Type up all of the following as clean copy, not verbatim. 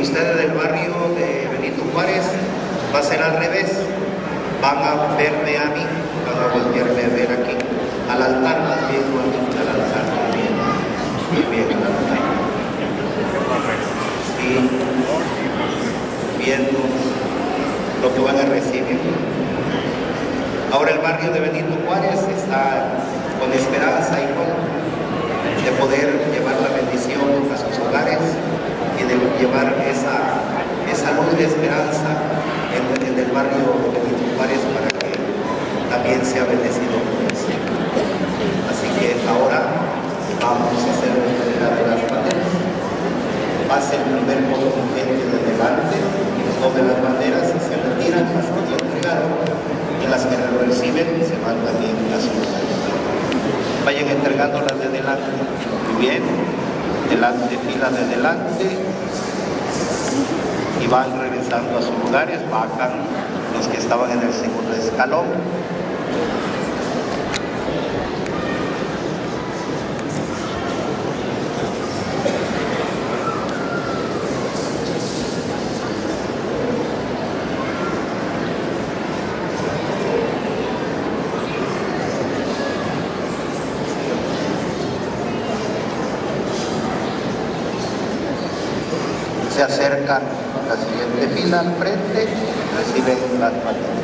ustedes del barrio de Benito Juárez, va a ser al revés. Van a verme a mí, van a voltearme a ver aquí, al altar, más bien, al altar, muy bien, al altar. Y viendo lo que van a recibir. Ahora el barrio de Benito Juárez está con esperanza igual de poder llevar la bendición a sus hogares y de llevar esa luz de esperanza en el barrio de Benito Juárez para que también sea bendecido por eso. Así que ahora vamos a hacer la entrega de las banderas. Pase el primer contingente de delante, tome las banderas y se retiran las que ya entregaron, y las que lo reciben se van también a sus lugares. Vayan entregando las de delante. Muy bien, delante, fila de delante, y van regresando a sus lugares, bajan los que estaban en el segundo escalón. Se acercan a la siguiente fila al frente, reciben las banderas.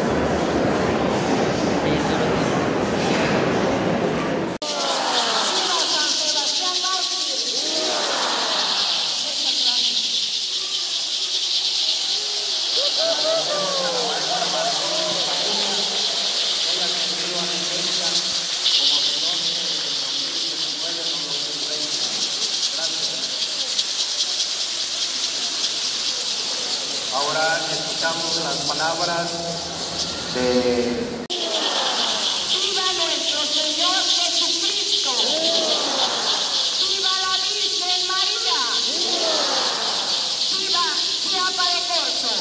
Ahora escuchamos las palabras de... ¡Viva nuestro Señor Jesucristo! ¡Viva la Virgen María! ¡Viva Chiapa de Corzo!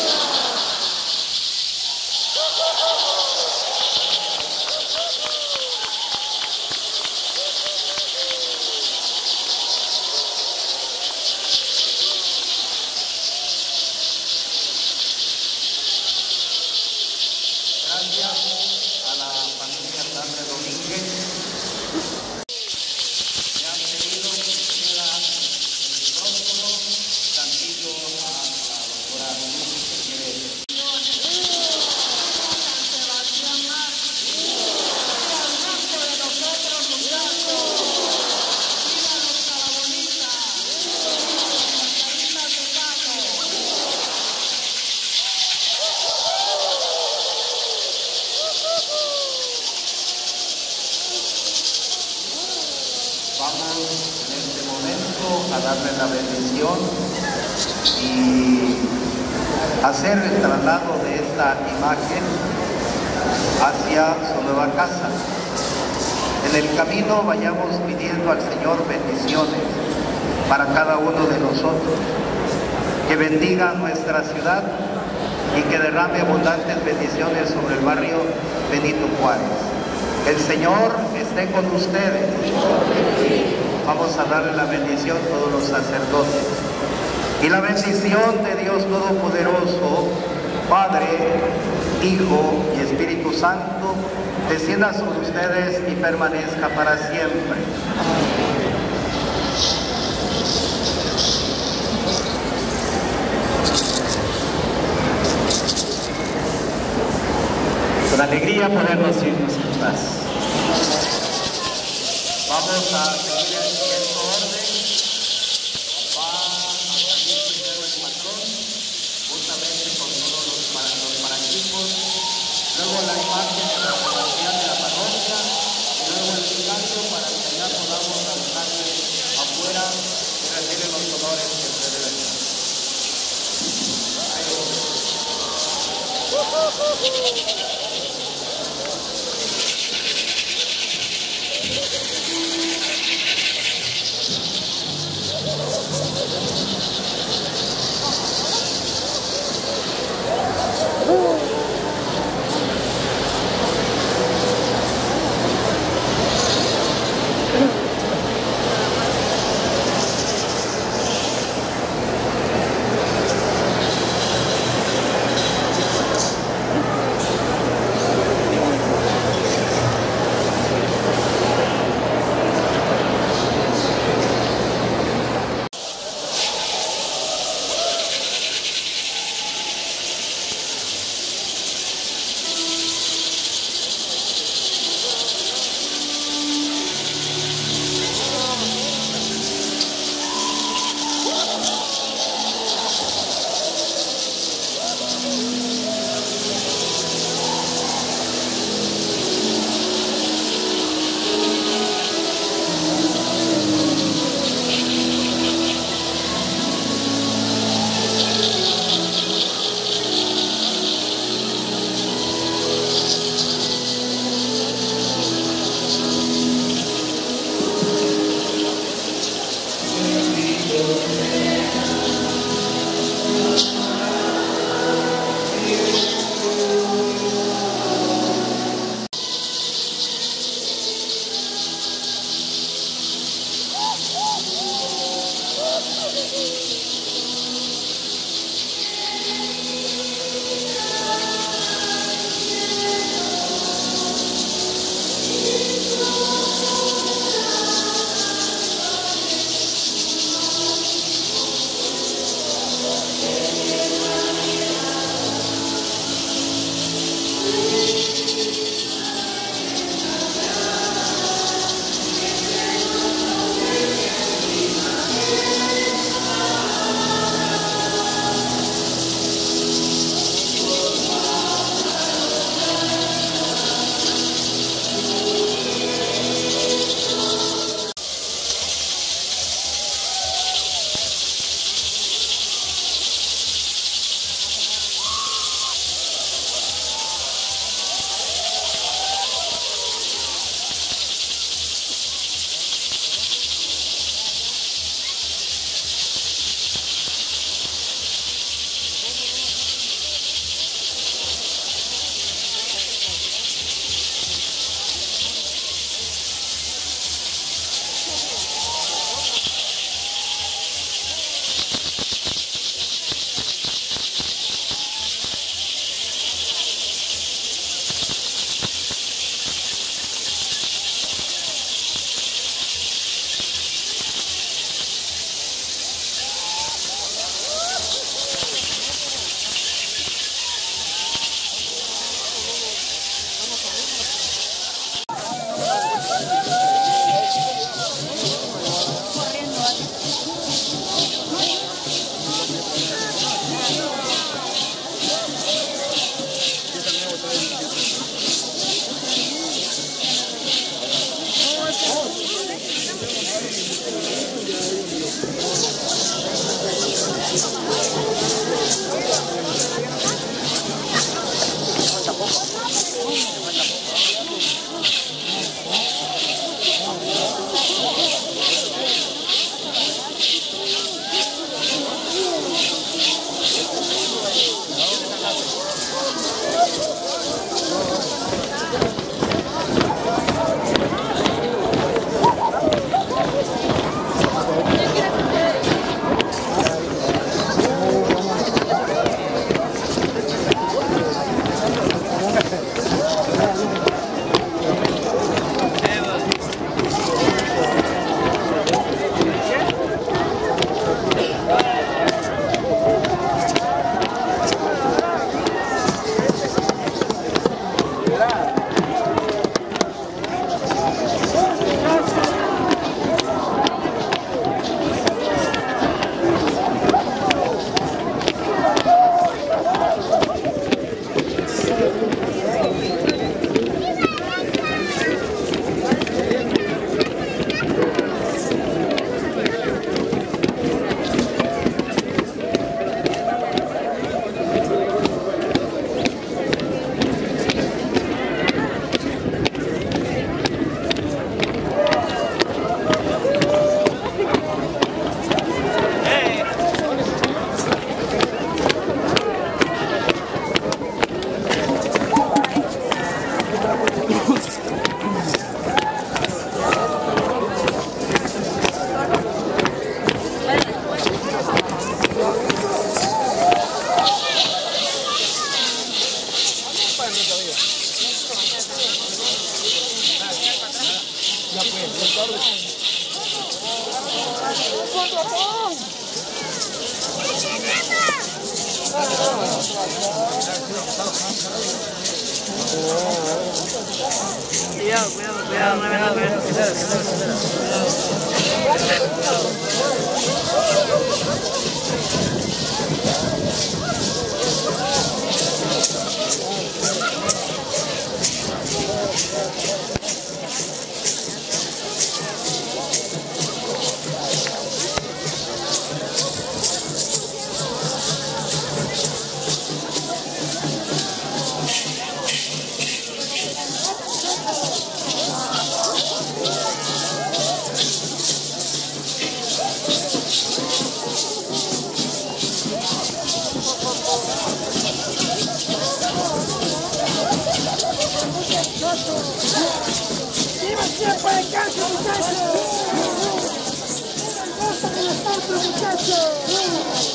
Gracias a la familia Sandra Domínguez. Me han pedido que queda el micrófono tantito a la doctora Luis que quiere. Vamos en este momento a darle la bendición y hacer el traslado de esta imagen hacia su nueva casa. En el camino vayamos pidiendo al Señor bendiciones para cada uno de nosotros, que bendiga nuestra ciudad y que derrame abundantes bendiciones sobre el barrio Benito Juárez. El Señor esté con ustedes. Vamos a darle la bendición a todos los sacerdotes. Y la bendición de Dios Todopoderoso, Padre, Hijo y Espíritu Santo, descienda sobre ustedes y permanezca para siempre. Con alegría podemos irnos en paz. Vamos a seguir el siguiente orden. Va a salir primero el patrón, juntamente con todos los paraquipos, luego la imagen de la parroquial de la parroquia, y luego el vicario para que ya podamos lanzarle afuera y recibir los honores que se deben dar. ¡Viva siempre el cáncer, muchachos! ¡Viva el cáncer, muchachos!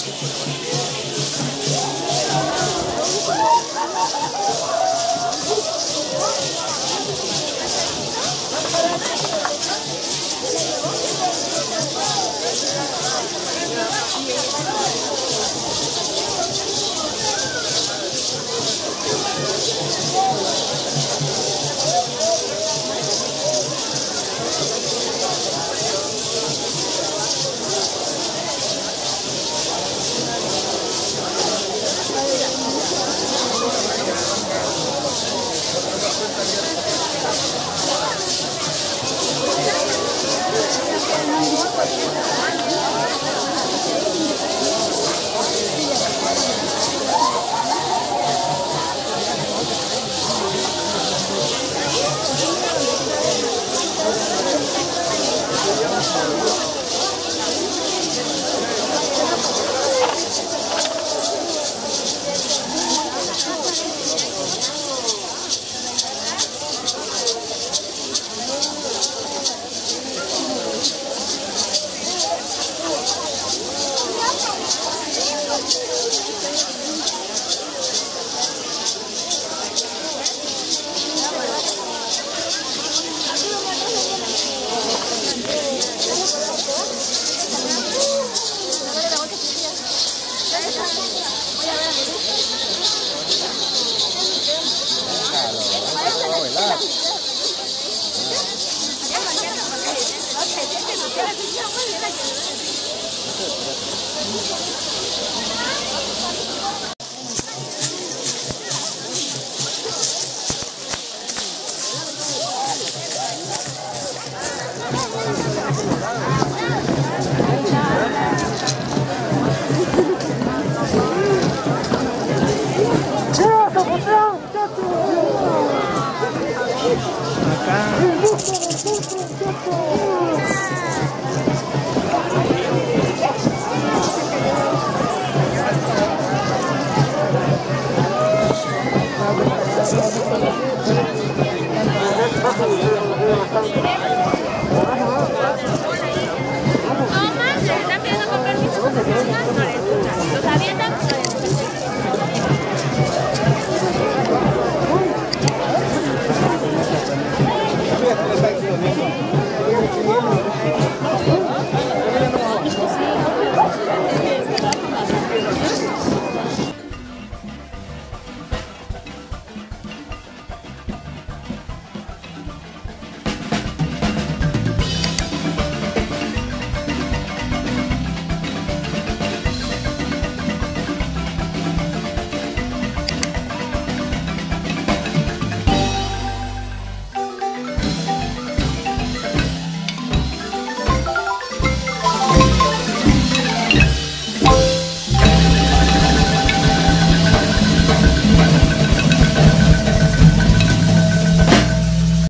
Acá.